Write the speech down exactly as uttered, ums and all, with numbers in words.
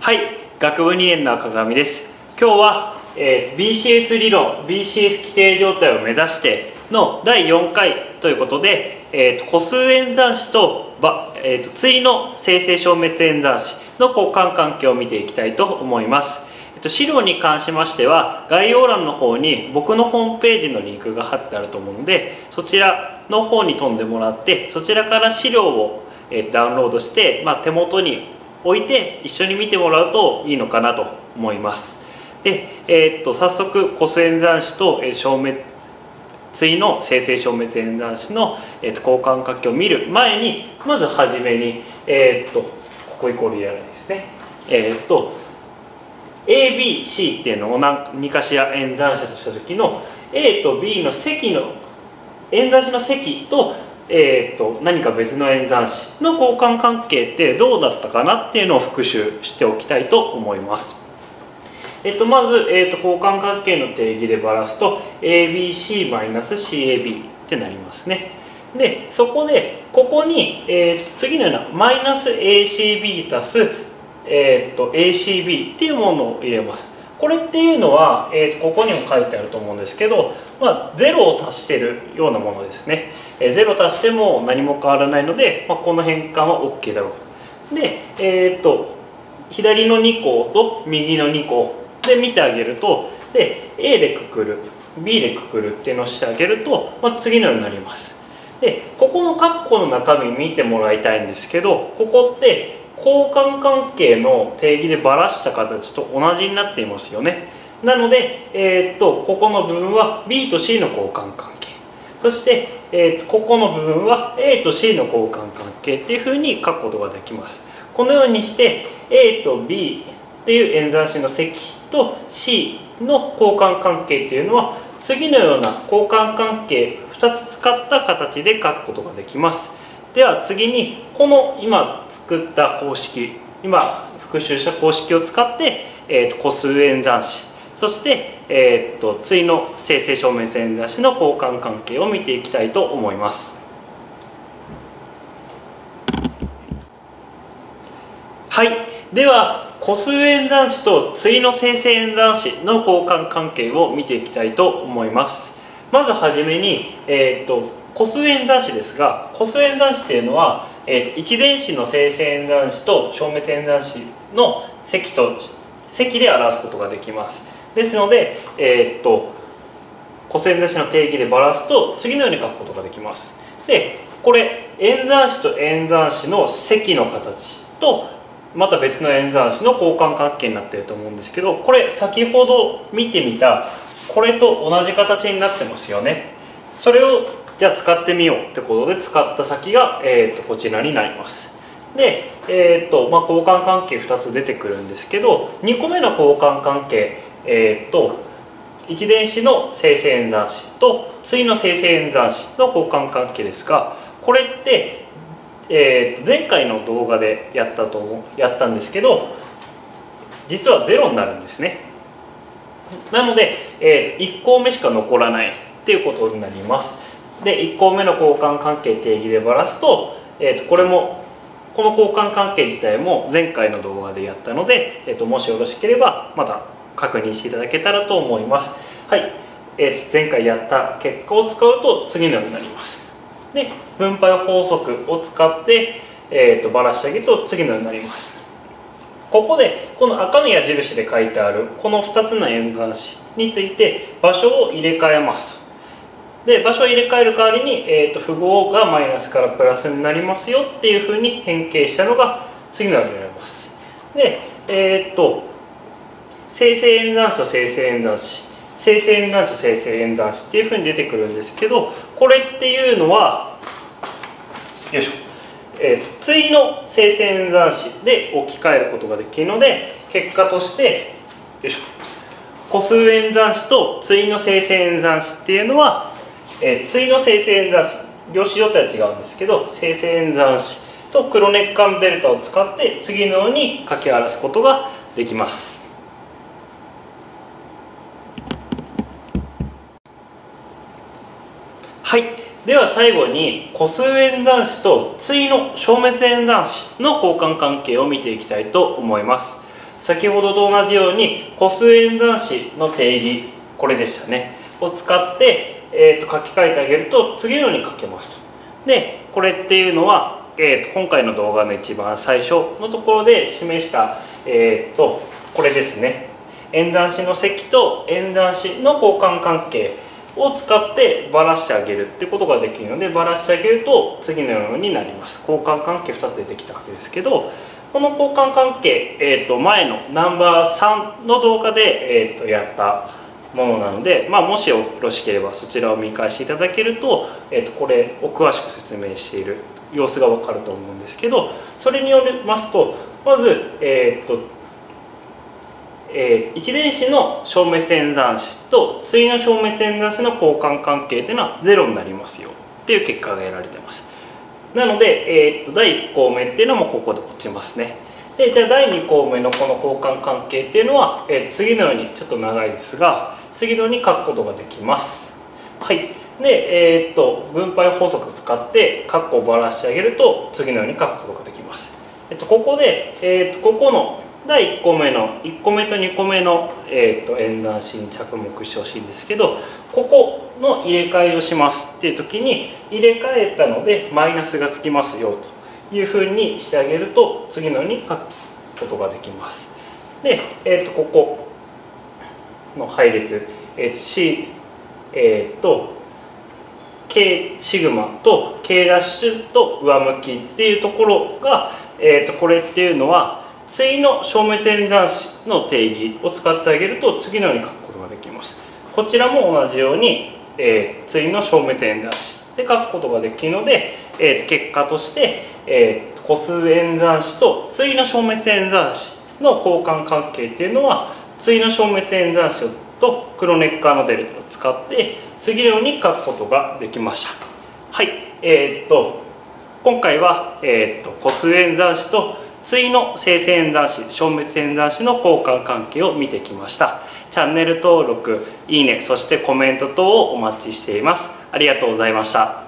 はい、学部にねんの赤上です。今日は、えー、ビーシーエス 理論 ビーシーエス 規定状態を目指してのだいよんかいということで、えー、と個数演算子と、えー、と対の生成消滅演算子の交換関係を見ていきたいと思います。えー、と資料に関しましては概要欄の方に僕のホームページのリンクが貼ってあると思うので、そちらの方に飛んでもらって、そちらから資料を、えー、ダウンロードして、まあ、手元に置いて一緒に見てもらうといいのかなと思います。で、えー、っと早速個数演算子と消滅対の生成消滅演算子の、えー、っと交換関係を見る前に、まずはじめに、えー、っとここイコールいらないですね。えー、っと エービーシー っていうのを何かしら演算子とした時の A と B の積の演算子の積とえー、と何か別の演算子の交換関係ってどうだったかなっていうのを復習しておきたいと思います。えー、とまず、えー、と交換関係の定義でばらすと エービーシー マイナス シーエービー ってなりますね。でそこでここに、えー、と次のようなマイナス エーシービー 足す、えー、と エーシービー っていうものを入れます。これっていうのは、えー、とここにも書いてあると思うんですけど、まあ、ゼロを足しているようなものですね。えー、ゼロ足しても何も変わらないので、まあ、この変換は OK だろうと。で、えー、と左のにこと右のにこで見てあげると、で A でくくる B でくくるっていうのをしてあげると、まあ、次のようになります。でここの括弧の中身見てもらいたいんですけど、ここって交換関係の定義でばらした形と同じになっていますよね。なので、えー、とここの部分は B と C の交換関係、そして、えー、とここの部分は A と C の交換関係っていうふうに書くことができます。このようにして A と B っていう演算子の積と C の交換関係っていうのは次のような交換関係ふたつ使った形で書くことができます。では次にこの今作った公式、今復習した公式を使って、えー、と個数演算子、そして、えー、と対の生成消滅演算子の交換関係を見ていきたいと思います。はい、では個数演算子と対の生成演算子の交換関係を見ていきたいと思います。まずはじめに、えー、と個数演算子ですが、個数演算子っていうのは、えー、と一電子の生成演算子と消滅演算子の積と積で表すことができます。ですので、えー、と個数演算子の定義でばらすと次のように書くことができます。でこれ演算子と演算子の積の形とまた別の演算子の交換関係になっていると思うんですけど、これ先ほど見てみたこれと同じ形になってますよね。それをじゃあ使ってみようってことで使った先が、えー、とこちらになります。で、えーとまあ、交換関係ふたつ出てくるんですけど、にこめの交換関係、えー、と一電子の生成演算子と対の生成演算子の交換関係ですが、これって、えー、と前回の動画でやったと思うやったんですけど、実はゼロになるんですね。なので、えー、といっ項目しか残らないっていうことになります。でいっ項目の交換関係定義でばらすと、えー、とこれもこの交換関係自体も前回の動画でやったので、えー、ともしよろしければまた確認していただけたらと思います。はい、えー、前回やった結果を使うと次のようになります。で分配法則を使って、えー、とばらしてあげると次のようになります。ここでこの赤の矢印で書いてあるこのふたつの演算子について場所を入れ替えます。で場所を入れ替える代わりに、えー、と符号がマイナスからプラスになりますよっていうふうに変形したのが次のようになります。で、えー、と生成演算子と生成演算子、生成演算子と生成演算子っていうふうに出てくるんですけど、これっていうのはよいしょ、えー、と対の生成演算子で置き換えることができるので、結果としてよいしょ個数演算子と対の生成演算子っていうのは、えー、対の生成演算子量子状態は違うんですけど、生成演算子とクロネッカンデルタを使って次のように書き表すことができます。はい、では最後に個数演算子と対の消滅演算子の交換関係を見ていきたいと思います。 先ほどと同じように個数演算子の定義、これでしたね、を使って、えー、と書き換えてあげると次のように書けますと。でこれっていうのは、えー、と今回の動画の一番最初のところで示した、えー、とこれですね、演算子の積と演算子の交換関係を使ってばらしてあげるってことができるので、ばらしてあげると次のようになります。交換関係ふたつ出てきたわけですけど、この交換関係、えー、と前のナンバーさんの動画で、えー、とやったものなので、まあ、もしよろしければそちらを見返していただけると、えー、とこれを詳しく説明している様子が分かると思うんですけど、それによりますと、まず、えー、とえー、一電子の消滅演算子と対の消滅演算子の交換関係というのはゼロになりますよっていう結果が得られています。なので、えー、とだいいっ項目っていうのもここで落ちますね。でじゃあだいに項目のこの交換関係っていうのは、えー、次のようにちょっと長いですが次のように書くことができます。はい、で、えー、と分配法則を使って括弧をばらしてあげると次のように書くことができます。えっと、ここで、えー、とここのだいいっ項目のいっこめとにこめの、えー、と演算子に着目してほしいんですけど、ここの入れ替えをしますっていう時に入れ替えたのでマイナスがつきますよというふうにしてあげると次のように書くことができます。で、えー、とここの配列、えー、C、えー、と K シグマと K ダッシュと上向きっていうところが、えー、とこれっていうのは対の消滅演算子の定義を使ってあげると次のように書くことができます。こちらも同じように、えー、対の消滅演算子で書くことができるので、えー、結果として、えー、個数演算子と対の消滅演算子の交換関係っていうのは対の消滅演算子とクロネッカーのデルタを使って次のように書くことができました。はい、えー、っと今回は、えー、っと個数演算子と対の生成演算子、消滅演算子の交換関係を見てきました。チャンネル登録、いいね、そしてコメント等をお待ちしています。ありがとうございました。